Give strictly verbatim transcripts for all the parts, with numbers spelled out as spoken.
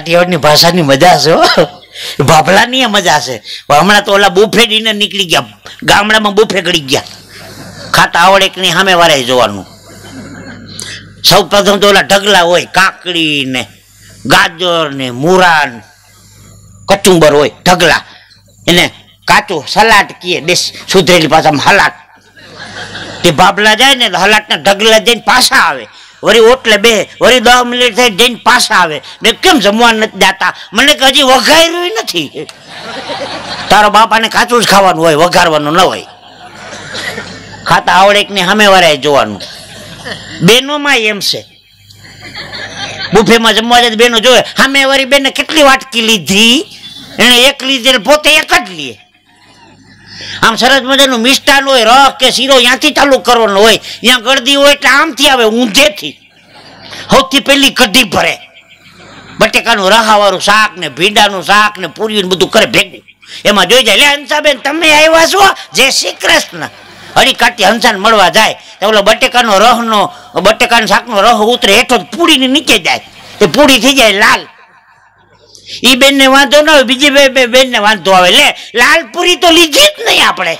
કાઠિયાવાડની ભાષાની મજા છે, ભાભલાની મજા છે. હમણાં તો ઓલા બુફે ડિનર નીકળી ગયા, ગામડામાં બુફે ગળી ગયા. ખાતા આવડે કે નહીં સામે વાળા જોવાનું. સૌ પ્રથમ તો ઓલા ઢગલા હોય, કાકડી ને ગાજર ને મૂરા કચુંબર હોય ઢગલા, એને કાચું સલાડ કીએ દેશ સુધરેલી પાછામાં હલાટ. તે ભાભલા જાય ને હલાટ ના ઢગલા જઈને પાછા આવે, વળી ઓટલે બે વળી દસ મિનિટ થઈ જઈને પાછા આવે. મેં કેમ જમવા નથી જાતા? મને કે હજી વઘાર્યું નથી. તારો બાપાને કાચું જ ખાવાનું હોય, વઘારવાનું ન હોય. ખાતા આવડે કે ને સામે વાળાએ જોવાનું. બેનોમાં એમ છે, બુફેમાં જમવા જાય બેનો જોવે સામે વાળી બેને કેટલી વાટકી લીધી, એને એક લીધી પોતે એક જ લે. આમ સરસ મજાનું મિષ્ટાન હોય, રસ કે શીરો ત્યાંથી ચાલુ કરવાનો હોય, ત્યાં ગળદી હોય એટલે આમથી આવે ઊંધેથી. સૌથી પહેલી કઢી ભરે, બટેકાનું રહાવાળું શાક ને ભીંડાનું શાક ને પૂરી બધું કરે ભેગું. એમાં જોઈ જાય, લે હંસાબેન તમે આવ્યા છો, જય શ્રી કૃષ્ણ. હળી કાઢી હંસાને મળવા જાય તો ઓલો બટેકાનો રહનો બટેકાના શાકનો રહ ઉતરે હેઠો પૂડીની નીચે જાય, તે પૂડી થઈ જાય લાલ. ઈ બેન ને વાંધો ના હોય, બીજી બે બેન ને વાંધો આવે, લે લાલ પૂરી તો લીધી જ નહીં આપણે.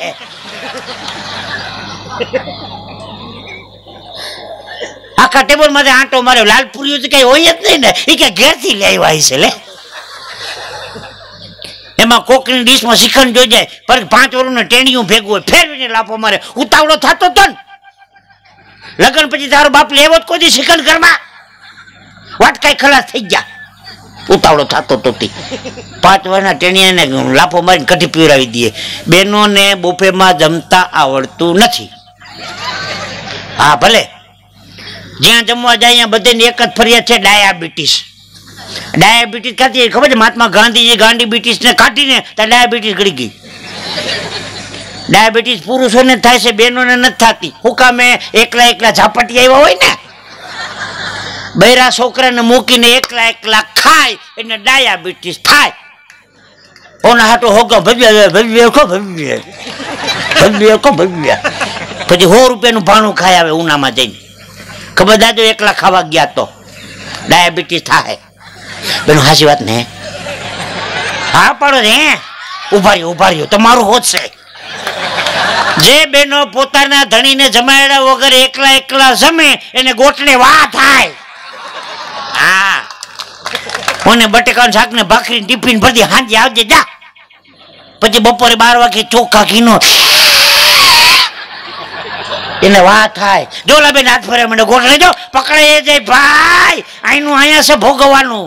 આખા ટેબલ માંથી આંટો માર્યો, લાલ પૂરી તો કઈ હોય જ નહીં ને, એ કે ઘેર થી લઈ આવી છે. લે એમાં કોકની ડીશમાં શ્રીખંડ જોઈ જાય, પણ પાંચ વર્ષનું ટેણીયું ભેગું હોય, ફેરવીને લાફો મારે. ઉતાવળો થતો તો ને લગ્ન પછી તારો બાપ લેવો જ કોઈ શ્રીખંડ ઘરમાં, વાટકાઈ ખલાસ થઈ ગયા. ઉતાવળો થતો તો પાંચ વર્ષના ટેણીયાને લાફો મારીને કઢી પીવડાવી દઈએ. બેનોને બુફેમાં જમતા આવડતું નથી. હા ભલે જ્યાં જમવા જાય ત્યાં બધાને એક જ ફરિયાદ છે, ડાયાબિટીસ. ડાયાબિટીસ કાઢી ખબર છે, મહાત્મા ગાંધીજી ગાંડીબિટીસ ને કાઢીને ત્યાં ડાયાબિટીસ ગળી ગઈ. ડાયાબિટીસ પુરુષોને થાય છે, બહેનોને નથી થતી. હું કામે એકલા એકલા ઝાપટી આવ્યા હોય ને, બૈરા છોકરાને મૂકીને એકલા એકલા ખાય એટલે ડાયાબિટીસ થાય. ઓના હાટો હોગો ભવ્ય ભવ્ય કો ભવ્ય ભવ્ય કો ભવ્ય પછી સો રૂપિયાનું ભાણું ખાય આવે ઉનામાં જઈને. ખબર દાદો એકલા ખાવા ગયા તો ડાયાબિટીસ થાય. બેનો હાચી વાત ને? હા પાડો ને, ઉભા રહ્યો ઉભા રહ્યો, તમારું હોત છે. જે બેનો પોતાના ધણીને જમાડ્યા વગર એકલા એકલા જમે એને ગોટલે વા થાય. હા મને બટેકાનું શાક ને ભાખરી ટિફિન ભરી હાંજે આવજે જા. પછી બપોરે બાર વાગે ચોખા ઘીનો એને વા થાય. જોલા બેન હાથ ફરે મને ગોઠલે જો પકડાઈ જાય ભાઈ, આઈનું અહીંયા છે ભોગવવાનું.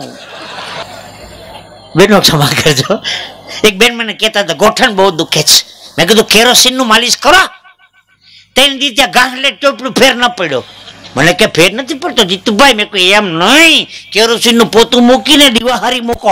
બેનો ક્ષમા કરજો. એક બેન મને કહેતા હતા ગોઠણ બહુ દુખે છે. મેં કીધું કેરોસીન નું માલિશ કરો. તેની દીધે ગાંઠલે ચોપડું ફેર ન પડ્યો. મને કે ફેર નથી પડતો જીતુભાઈ. મેં કહ્યું એમ નહીં, કેરોસીન નું પોતું મૂકીને દીવાહારી મૂકો.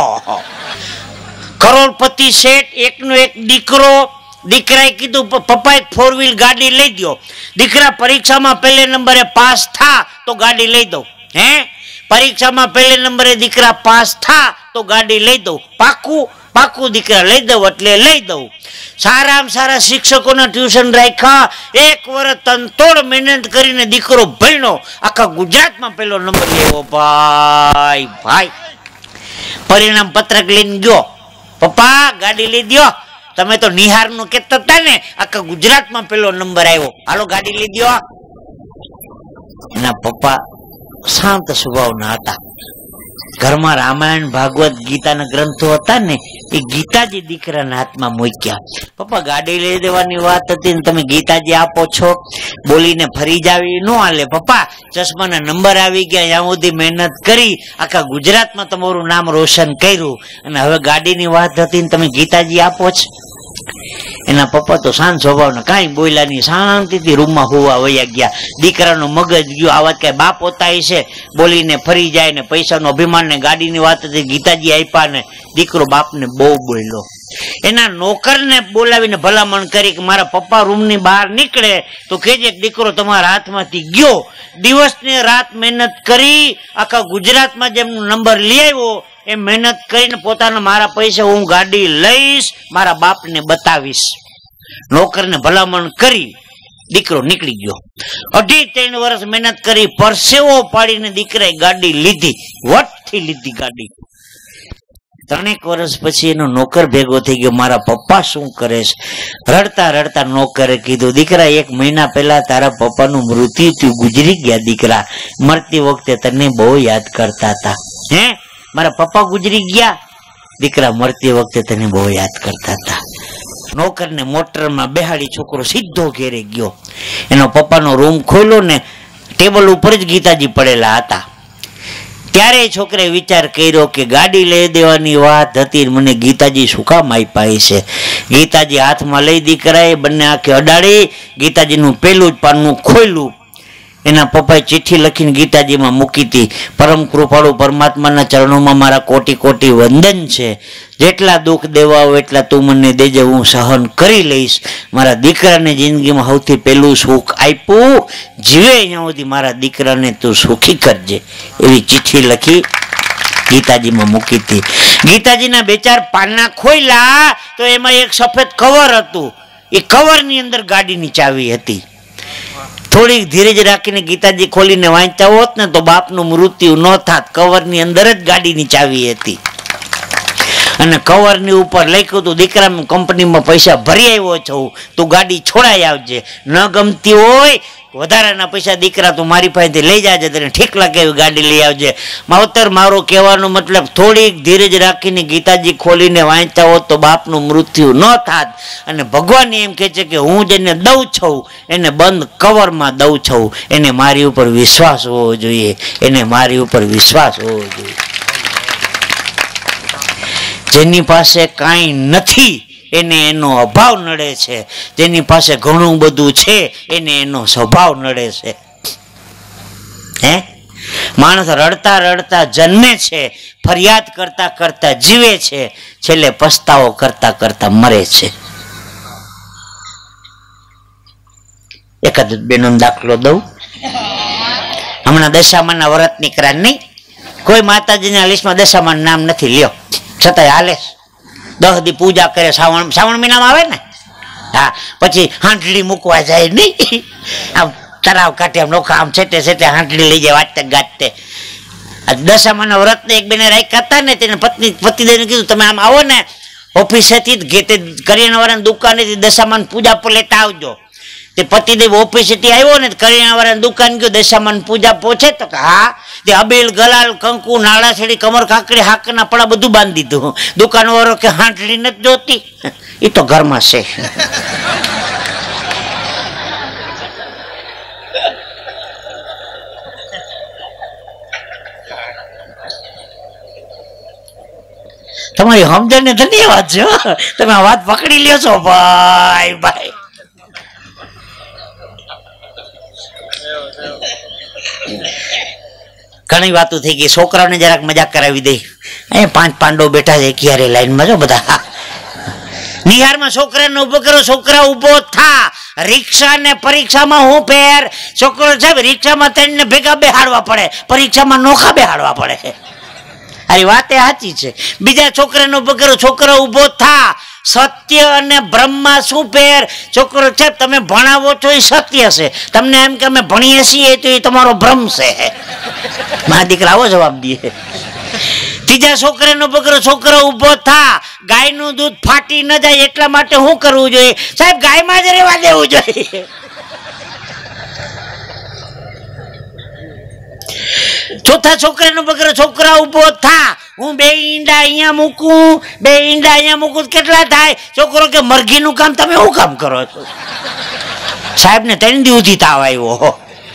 કરોડપતિ શેઠ એકનો એક દીકરો, દીકરાએ કીધું પપ્પા એક ફોર વ્હીલ ગાડી લઈ દો. દીકરા પરીક્ષામાં પહેલે નંબરે પાસ થા તો ગાડી લઈ દઉં. હે પરીક્ષામાં પહેલે નંબરે દીકરા પાસ થા તો ગાડી લઈ દઉં. પાકું પાકું દીકરા લઈ દઉં એટલે લઈ દઉં. સારામાં સારા શિક્ષકોના ટ્યુશન રાખ્યા. એક વર્ષ તનતોડ મહેનત કરીને દીકરો ભણ્યો, આખા ગુજરાતમાં પહેલો નંબર લેવો. ભાઈ ભાઈ પરિણામ પત્રક લઈને ગયો, પપ્પા ગાડી લઈ દો. તમે તો નિહાર નું કહેતા હતા ને, આખા ગુજરાતમાં પેલો નંબર આવ્યો, હાલો ગાડી લઈ દો. એના પપ્પા શાંત સ્વભાવના હતા. ઘરમાં રામાયણ ભાગવત ગીતાના ગ્રંથો હતા ને, એ ગીતાજી દીકરાના હાથમાં મૂક્યા. પપ્પા ગાડી લઈ દેવાની વાત હતી ને તમે ગીતાજી આપો છો, બોલીને ફરી જાવી ન હાલે. પપ્પા ચશ્માના નંબર આવી ગયા, ત્યાં સુધી મહેનત કરી આખા ગુજરાતમાં તમારું નામ રોશન કર્યું, અને હવે ગાડીની વાત હતી ને તમે ગીતાજી આપો છો. એના પપ્પા તો શાંત સ્વભાવના, કાંઈ બોલ્યા નહીં, શાંતિથી રૂમમાં હોવા વયા ગયા. દીકરાનો મગજ ગયો, આ વાત કઈ બાપ હોતા છે, બોલીને ફરી જાય ને પૈસાનો અભિમાન ને ગાડીની વાત હતી, ગીતાજી આપ્યા ને દીકરો બાપને બહુ બોલ્યો. એના નોકરને બોલાવીને ભલામણ કરી કે મારા પપ્પા રૂમની બહાર નીકળે તો કેજે દીકરો તમારા હાથમાંથી ગયો. દિવસ ને રાત મહેનત કરી આખા ગુજરાતમાં જેમનો નંબર લઈ આવ્યો, એ મહેનત કરીને પોતાના મારા પૈસા હું ગાડી લઈશ, મારા બાપને બતાવીશ. નોકરને ભલામણ કરી દીકરો નીકળી ગયો. અઢી ત્રણ વર્ષ મહેનત કરી પરસેવો પાડીને દીકરાએ ગાડી લીધી, વટથી લીધી ગાડી. ત્રણેક વર્ષ પછી એનો નોકર ભેગો થઈ ગયો, મારા પપ્પા શું કરે છે? રડતા રડતા નોકરે કીધું, દીકરા એક મહિના પહેલા તારા પપ્પાનું મૃત્યુ થયું, ગુજરી ગયા દીકરા, મરતી વખતે તને બહુ યાદ કરતા હતા. હે, મારા પપ્પા ગુજરી ગયા દીકરા, મરતી વખતે તને બહુ યાદ કરતા હતા. નોકરને મોટરમાં બેહાડી છોકરો સીધો ઘેરે ગયો. એનો પપ્પાનો રૂમ ખોલ્યો ને ટેબલ ઉપર જ ગીતાજી પડેલા હતા. ત્યારે છોકરે વિચાર કર્યો કે ગાડી લઈ દેવાની વાત હતી, મને ગીતાજી શું કામ આપ્યા છે? ગીતાજી હાથમાં લઈ દીકરાએ બંને આંખે અડાડી ગીતાજીનું પેલું જ પાનનું ખોલ્યું. એના પપ્પાએ ચિઠ્ઠી લખીને ગીતાજીમાં મૂકી હતી, પરમ કૃપાળુ પરમાત્માના ચરણોમાં મારા કોટી કોટી વંદન છે, જેટલા દુઃખ દેવા હોય એટલા તું મને દેજે, હું સહન કરી લઈશ. મારા દીકરાને જિંદગીમાં સૌથી પહેલું સુખ આપ્યું, જીવે અહીંયા સુધી મારા દીકરાને તું સુખી કરજે. એવી ચિઠ્ઠી લખી ગીતાજીમાં મૂકી હતી. ગીતાજીના બે ચાર પાના ખોલ્યા તો એમાં એક સફેદ કવર હતું. એ કવરની અંદર ગાડીની ચાવી હતી. થોડીક ધીરજ રાખીને ગીતાજી ખોલીને વાંચતા હોત ને તો બાપનું મૃત્યુ ન થાત. કવરની અંદર જ ગાડીની ચાવી હતી અને કવરની ઉપર લખ્યું હતું, દીકરા કંપનીમાં પૈસા ભરી આવ્યો છું, તું ગાડી છોડાઈ આવજે, ન ગમતી હોય વધારાના પૈસા દીકરા તું મારી પાસેથી લઈ જાજે, તને ઠીક લાગે એવી ગાડી લઈ આવજે. માવતર મારો કહેવાનો મતલબ થોડીક ધીરજ રાખીને ગીતાજી ખોલીને વાંચતા હોત તો બાપનું મૃત્યુ ન થાત. અને ભગવાન એમ કહે છે કે હું જેને દઉં છું એને બંધ કવરમાં દઉં છું, એને મારી ઉપર વિશ્વાસ હોવો જોઈએ, એને મારી ઉપર વિશ્વાસ હોવો જોઈએ. જેની પાસે કાંઈ નથી એને એનો અભાવ નડે છે, જેની પાસે ઘણું બધું છે એને એનો સ્વભાવ નડે છે. હે, માણસ રડતા રડતા જન્મે છે, ફરિયાદ કરતા કરતા જીવે છે, છેલ્લે પસ્તાવો કરતા કરતા મરે છે. એકાદ બેનો દાખલો દઉં. હમણાં દશામાના વ્રત નીકળ્યા નહીં, કોઈ માતાજીના લિસ્ટમાં દશામાનું નામ નથી, લ્યો છતાંય હાલે. દસ દી પૂજા કરે, શ્રાવણ શ્રાવણ મહિનામાં આવે ને, હા, પછી હાંટડી મૂકવા જાય નહીં, આમ તરાવ કાઢે, આમ નોખા આમ છેટે છેટે હાંટડી લઈ જાય વાંચતે ગાજતે. દશામાના વ્રત એક બેને રાખ્યા હતા ને, તેને પત્ની પતિદેવને કીધું તમે આમ આવો ને ઓફિસેથી ઘેતે કરિયાણા વાળાની દુકાનેથી દશામાન પૂજા પર લેતા આવજો. તે પતિદેવ ઓફિસેથી આવ્યો ને કરિયાણા વાળાની દુકાન ગયો, દશામાન પૂજા પહોંચે તો હા, તે અબીલ ગલાલ કંકુ નાળા છેડી કમર કાકડી હાકના પડા બધું બાંધી દીધું. દુકાન વાળો કે હાંટડી નથી જોતી, એ તો ઘરમાં છે. તમારી સમજણને ધન્યવાદ છે, તમે આ વાત પકડી લ્યો છો ભાઈ ભાઈ. ઘણી વાતો થઈ ગઈ, છોકરાઓને જરાક મજાક કરાવી દે. અહીંયા પાંચ પાંડવો બેઠા છે ક્યારે લાઈનમાં, જો બધા નિહારમાં છોકરાને ઉભો કરો, છોકરા ઉભો થા. રિક્ષા ને પરીક્ષામાં હું ફેર? છોકરો સાહેબ રિક્ષામાં ત્રણ ભેગા બેહાડવા પડે, પરીક્ષામાં નોખા બેહાડવા પડે. આ વાત એ સાચી છે. બીજા છોકરાને ઉભો કરો, છોકરો ઉભો થા. સત્ય અને બ્રહ્મમાં શું ફેર? છોકરો સાહેબ તમે ભણાવો છો એ સત્ય છે, તમને એમ કે અમે ભણીએ છીએ તો એ તમારો ભ્રમ છે. મારા દીકરા આવો જવાબ દે. ત્રીજા છોકરાનો બકરો, છોકરો ઉભો થા. ગાયનું દૂધ ફાટી ન જાય એટલા માટે શું કરવું જોઈએ? સાહેબ ગાયમાં જ રહેવા દેવું જોઈએ. ચોથા છોકરાનો બકરો, છોકરા ઉભો થા. હું બે ઈંડા અહીંયા મૂકું, બે ઈંડા અહીંયા મૂકું, કેટલા થાય? છોકરો કે મરઘીનું કામ તમે શું કામ કરો છો? સાહેબ ને ત્રણ દિવસથી તાવ આવ્યો.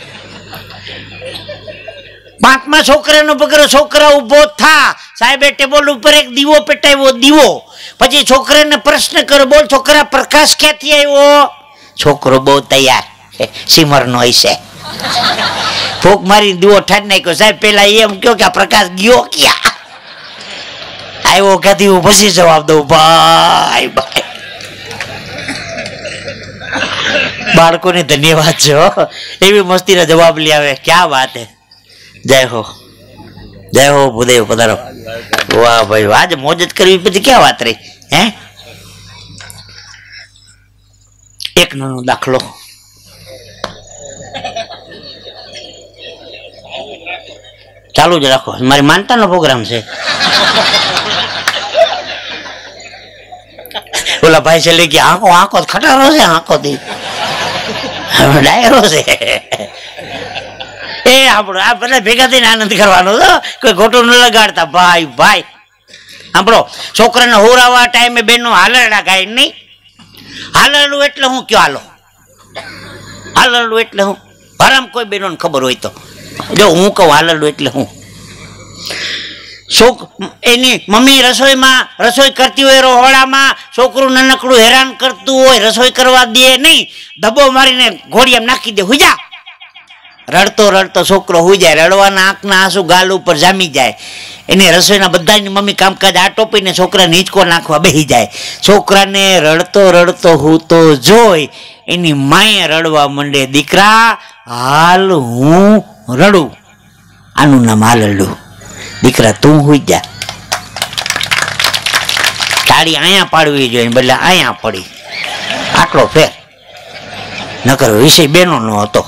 પાંચમા છોકરાનો બકરો, છોકરા ઉભો થા. સાહેબે ટેબલ ઉપર એક દીવો પેટાવ્યો, દીવો. પછી છોકરાને પ્રશ્ન કર્યો, બોલ છોકરા પ્રકાશ ક્યાંથી આવ્યો? છોકરો બહુ તૈયાર, સિમર નો હશે. ફોક મારી દીવો ઠાડ નાખ્યો. સાહેબ પેલા એમ કહ્યો કે આ પ્રકાશ ગયો ક્યાં? આવ્યો ક્યાંથી? હું પછી જવાબ દઉં ભાઈ ભાઈ. બાળકોને ધન્યવાદ છો, એવી મસ્તીના જવાબ લઈ આવે. ક્યાં વાત હે. જય હો, જય હો ભૂદેવ પધારો. વાહ ભાઈ, આજે મોજ જ કરવી પછી ક્યાં વાત રહી. હે, એક નાનો દાખલો. ચાલુ જ રાખો, મારી માનતાનો પ્રોગ્રામ છે. ઓલા ભાઈ છે કે આંખો આંખો ખટારો છે, આંખો થી ડાયરો છે. એ આપણો આ બધા ભેગા થઈને આનંદ કરવાનો તો કોઈ ખોટું ન લગાડતા. ભાઈ ભાઈ આપણો છોકરાને હોરાવા ટાઈમે બેનો હાલરડા ગાય નહીં. હાલરડું એટલે હું કયો? હાલો હાલરડું એટલે હું હરામ કોઈ બેનોને ખબર હોય તો જો હું કહું હાલરડું એટલે હું. છોક એની મમ્મી રસોઈમાં રસોઈ કરતી હોય રહોડામાં, છોકરું નાનકડું હેરાન કરતું હોય, રસોઈ કરવા દે નહીં, ધબ્બો મારીને ઘોડિયામાં નાખી દે, હુજા. રડતો રડતો છોકરો હુઈ જાય, રડવાના આંખના આંસુ ગાલ ઉપર જામી જાય. એની રસોઈના બધાની મમ્મી કામકાજ આટોપીને છોકરાને હિંચકો નાખવા બેસી જાય. છોકરાને રડતો રડતો હું તો જોઈ એની માએ રડવા માંડે, દીકરા હાલ હું રડું. આનું નામ હાલરડું. દીકરા તું હુઈ જા. તાળી અહીંયા પાડવી જોઈએ બદલે અહીંયા પડી, આટલો ફેર. નકર વિષય બેનો નો હતો.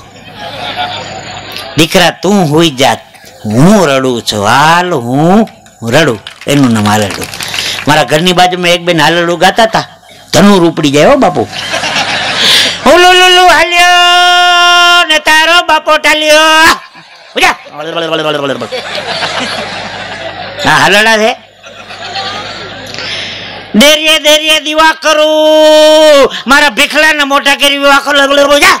દીકરા તું હુઈ જા, હું રડું છું, હાલ હું રડું. એનું નામ હાલરડું. મારા ઘરની બાજુમાં એક બેન હાલરડું ગાતા હતા, ધનુર ઉપડી જાય હો બાપુ. હુલુલુલુ હાલ્યો ને તારો બાપો ટાલ્યો. હા હાલરડા છે. દેરીએ દેરીએ દીવા કરું, મારા ભીખલાને મોટા કરી વિવાહ કરું. જા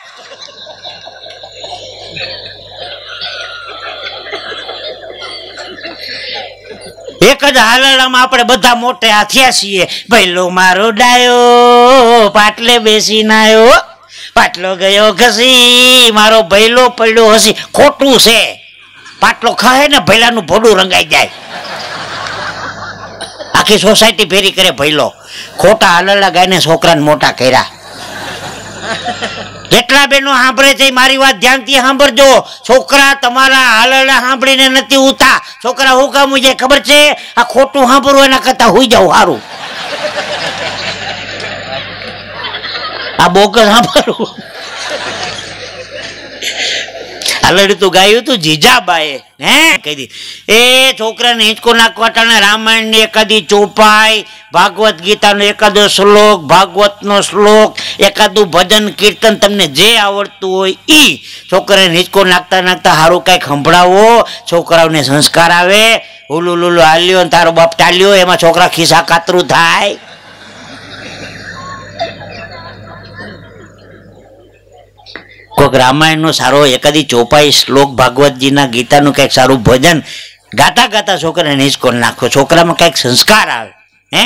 એક જ હાલરડામાં આપણે બધા મોટે થયા છીએ. ભૈલો મારો ડાયો પાટલે બેસી નાયો, પાટલો ગયો ઘસી, મારો ભૈલો પડ્યો હસી. ખોટું છે. પાટલો ખાય ને ભૈલાનું ભોડું રંગાઈ જાય. આખી સોસાયટી ફેરી કરે ભૈલો. ખોટા હાલરડા ગાયને છોકરાને મોટા કર્યા. જેટલા બેનો સાંભળે છે મારી વાત ધ્યાનથી સાંભળજો. છોકરા તમારા હાલરડા સાંભળીને નથી ઉતા. છોકરા હું કામ જાય ખબર છે? આ ખોટું સાંભળવું એના કરતા હુઈ જાવ સારું. આ બોગસ સાંભળવું. હાલરડું તો ગાયું તું જીજાબાએ, હે કહી દી. એ છોકરાને હિંચકો નાખવા ટાણે રામાયણ ની એકાદી ચોપાઈ, ભાગવત ગીતાનો એકાદો શ્લોક, ભાગવતનો શ્લોક, એકાદું ભજન કીર્તન, તમને જે આવડતું હોય ઈ છોકરાને હિંચકો નાખતા નાખતા સારું કઈક સંભળાવો. છોકરાઓને સંસ્કાર આવે. હુલુ લુલુ હાલ્યો ને તારો બાપ ટાલ્યો, એમાં છોકરા ખિસ્સા કાતરું થાય. કોઈક રામાયણનો સારો એકાદી ચોપાઈ શ્લોક, ભાગવતજીના ગીતાનું કંઈક સારું ભજન ગાતા ગાતા છોકરાને હિંચકો નાખો. છોકરામાં કંઈક સંસ્કાર આવે. હે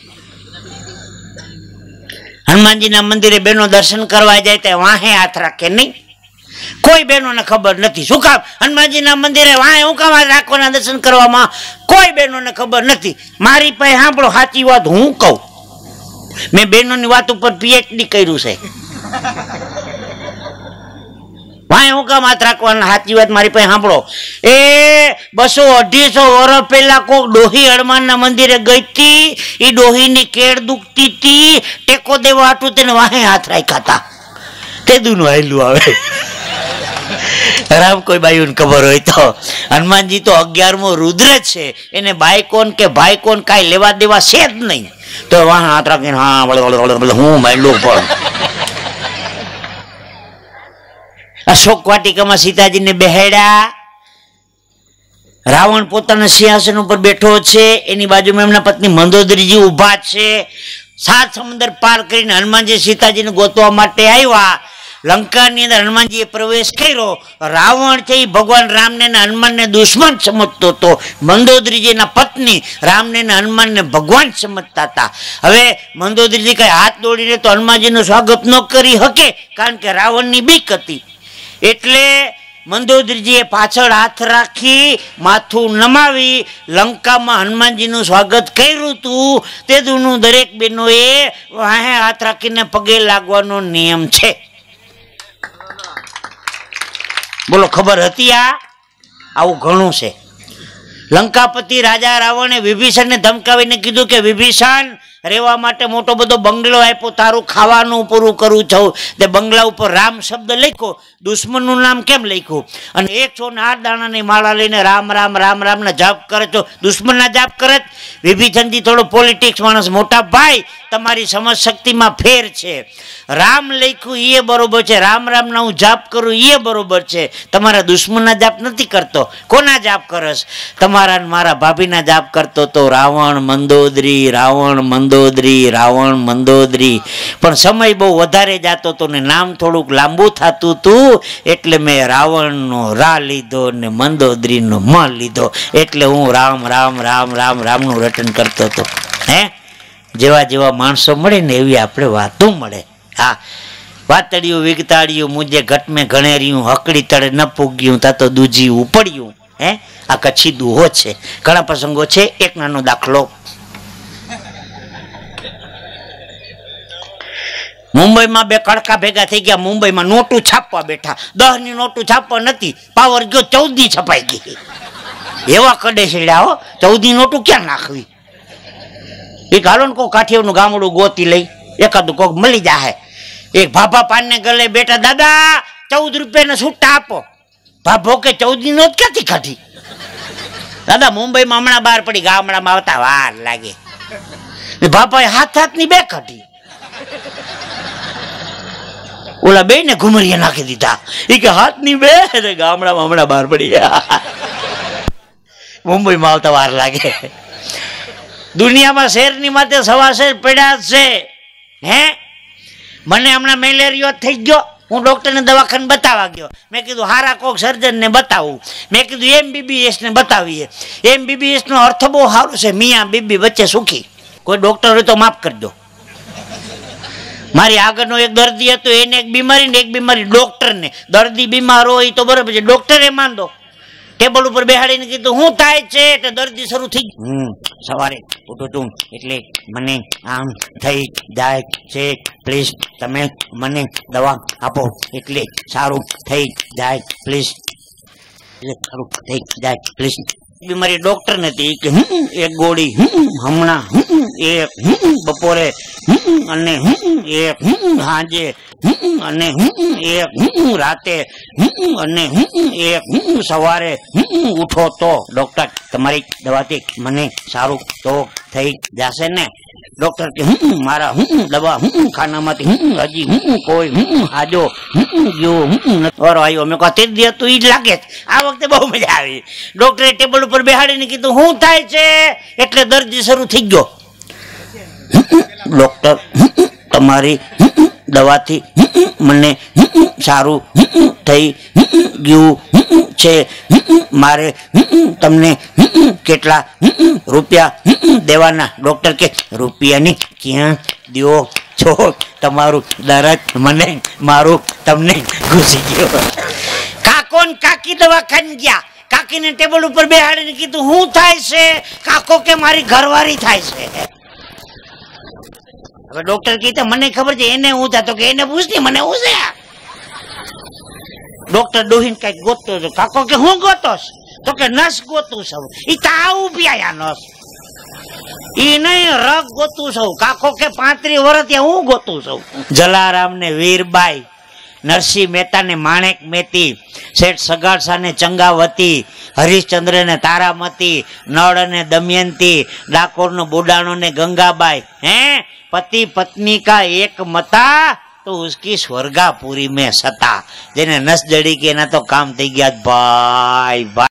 હનુમાનજીના મંદિરે બેનો દર્શન કરવા જાય તો વાહે હાથ રાખે નહીં. કોઈ બહેનોને ખબર નથી. શું કામ? હનુમાનજીના મંદિરે વાહે હું કામ હાથ રાખવાના દર્શન કરવામાં? કોઈ બહેનોને ખબર નથી. મારી પાસે સાંભળો, સાચી વાત હું કહું. મેં બહેનોની વાત ઉપર પીએચડી કર્યું છે. વાય હું કામ હાથ રાખવાના? સાચી વાત મારી પાસે સાંભળો. એ બસો અઢીસો વર્ષ પહેલા કોક ડોહી હનુમાનના મંદિરે ગઈ હતી. એ ડોહીની કેળ દુખતી હતી, ટેકો દેવા હાટું તેને વાહે હાથ રાખ્યા હતા. તે દુનું આયલું આવે. રામ કોઈ બાયુને ખબર હોય તો. હનુમાનજી તો અગિયારમો રુદ્ર છે, એને બાઈ કોણ કે ભાઈ કોણ કાંઈ લેવા દેવા છે જ નહીં. તો વાહ હાથ રાખીને હા હું માંડું પણ. અશોક વાટિકામાં સીતાજીને બેહાડ્યા. રાવણ પોતાના સિંહાસન ઉપર બેઠો છે, એની બાજુમાં એમના પત્ની મંદોદરીજી ઉભા છે. સાત સમુદ્ર પાર કરીને હનુમાનજી સીતાજીને ગોતવા માટે આવ્યા. લંકાની અંદર હનુમાનજીએ પ્રવેશ કર્યો. રાવણ છે એ ભગવાન રામને હનુમાનને દુશ્મન સમજતો હતો. મંદોદરીજીના પત્ની રામને હનુમાનને ભગવાન સમજતા હતા. હવે મંદોદરીજી કઈ હાથ દોડીને તો હનુમાનજીનું સ્વાગત ન કરી શકે, કારણ કે રાવણની બીક હતી. એટલે મંદોદરીજીએ પાછળ હાથ રાખી માથું નમાવી લંકામાં હનુમાનજીનું સ્વાગત કર્યું હતું. તે દુનું દરેક બહેનોએ વાહે હાથ રાખીને પગે લાગવાનો નિયમ છે. બોલો, ખબર હતી? આ આવું ઘણું છે. લંકાપતિ રાજા રાવણે વિભીષણને ધમકાવીને કીધું કે વિભીષણ, રહેવા માટે મોટો બધો બંગલો આપ્યો, તારું ખાવાનું પૂરું કરું છું, તે બંગલા ઉપર રામ શબ્દ લખ્યો, દુશ્મનનું નામ કેમ લખ્યું? અને એકસો ને આઠ દાણાની માળા લઈને રામ રામ રામ રામના જાપ કરે છો, દુશ્મનના જાપ કરે. વિભીષણજી થોડો પોલિટિક્સ માણસ, મોટા ભાઈ તમારી સમજ શક્તિમાં ફેર છે. રામ લખ્યું એ બરોબર છે, રામ રામના હું જાપ કરું એ બરોબર છે, તમારા દુશ્મનના જાપ નથી કરતો. કોના જાપ કરસ? તમારા મારા ભાભીના જાપ કરતો તો રાવણ મંદોદરી, રાવણ મંદોદરી, રાવણ મંદોદરી. પણ સમય બહુ વધારે જતો હતો ને નામ થોડુંક લાંબુ થતું હતું, એટલે મેં રાવણનો રા લીધો ને મંદોદરીનો મ લીધો, એટલે હું રામ રામ રામ રામ રામનું રટન કરતો હતો. હે, જેવા જેવા માણસો મળે ને એવી આપણે વાતો મળે. હા, વાતડિયું વિગતાડિયું મુજે ઘટ મેં ઘણેર્યું, હકડી તળે ન પૂગ્યું તા તો દૂજી ઉપડ્યું. હે, આ કચ્છી દુહો છે. ઘણા પ્રસંગો છે. એક નાનો દાખલો. મુંબઈમાં બે કડકા ભેગા થઈ ગયા, મુંબઈમાં નોટું છાપવા બેઠા. દસ ની નોટું છાપવા નથી, પાવર ગયો, ચૌદ ની છપાઈ ગઈ. એવા કડે છેડ્યા હો, ચૌદ ની નોટું ક્યાં નાખવી? એક હાલો ને કોઈ કાઠિયાનું ગામડું ગોતી લઈ, એકાદું કોક મળી જાય. એક ભાભા પાન ને ગલે બેઠા, દાદા ચૌદ રૂપિયા છૂટા આપો. ભાભો કે ચૌદ ની નોટ ક્યાંથી કાઢી? દાદા મુંબઈમાં હમણાં બહાર પડી, ગામડામાં આવતા વાર લાગે. ભાભાએ હાથ હાથ ની બે કાઢી, ઓલા બે ને ઘુમરિયા નાખી દીધા. એ કે હાથ ની બે, ગામડામાં હમણાં બહાર પડી, મુંબઈમાં આવતા વાર લાગે. દુનિયામાં શેરની માથે સવા શેર પડ્યા છે. હે, મને હમણાં મેલેરિયો થઈ ગયો, હું ડોક્ટરને દવાખાને બતાવવા ગયો. મેં કીધું હારા કોક સર્જનને બતાવું. મેં કીધું એમબીબીએસ ને બતાવીએ. એમબીબીએસ નો અર્થ બહુ સારું છે, મિયા બીબી વચ્ચે સુખી. કોઈ ડોક્ટર હોય તો માફ કરજો. મારી આગળનો એક દર્દી હતો, એને એક બીમારી ને એક બીમારી ડોક્ટરને. દર્દી બીમાર હોય તો બરાબર છે, ડોક્ટરે માંદો. ટેબલ ઉપર બેહાડીને કીધું શું થાય છે? એટલે દર્દી શરૂ થઈ ગયું, સવારે ઉઠું છું એટલે મને આમ થઈ જાય છે, પ્લીઝ તમે મને દવા આપો એટલે સારું થઈ જાય પ્લીઝ, સારું થઈ જાય પ્લીઝ. બીમારી ડોક્ટર નથી કે એક ગોળી હમણાં, એક બપોરે, અને એક સાંજે, અને એક રાતે, અને એક સવારે. ઉઠો તો ડોક્ટર તમારી દવાથી મને સારું તો થઈ જશે ને? ડોક્ટર કે મારા દવા ખાનામાંથી હજી કોઈ હાજો ગયો આવ્યો. મેં કહ્યું તે હતું એ જ લાગે. આ વખતે બહુ મજા આવી. ડોક્ટરે ટેબલ ઉપર બેહાડીને કીધું શું થાય છે? એટલે દર્દી શરૂ થઈ ગયો, ડોક્ટર તમારી દવાથી મને સારું થઈ ગયું છે, મારે તમને કેટલા રૂપિયા દેવાના? ડોક્ટર કે રૂપિયાની ક્યાં દો છો, તમારું દરદ મને મારું તમને ઘૂસી ગયો. કાકો ને કાકી દવાખાને ગયા. કાકીને ટેબલ ઉપર બેહાડીને કીધું શું થાય છે? કાકો કે મારી ઘરવાળી થાય છે. હવે ડોક્ટર કીધું મને ખબર છે એને હું થતો, કે એને પૂછતી મને હું છે. ડોક્ટર ડોહીને કઈક ગોતતો હતો. કાકો કે હું ગોતોસ? તો કે નસ ગોતું છું. ઈ તા ઉભી આયા નસ, ઈ નહીં રગ ગોતું છું. કાકો કે પાંત્રીસ વર્ષ ત્યાં હું ગોતું છું. જલારામ ને વીરબાઈ, નરસિંહ મહેતા ને માણેક મેતી, શેઠ સગાડસા ને ચંગાવતી, હરિશ્ચંદ્ર ને તારામતી, નળ ને દમયંતી, ડાકોર નો બુડાણો ને ગંગાબાઈ. હે, पति पत्नी का एक मता तो उसकी स्वर्गापुरी में सता. जेने नस जड़ी के ना तो काम थई गया भाई भाई.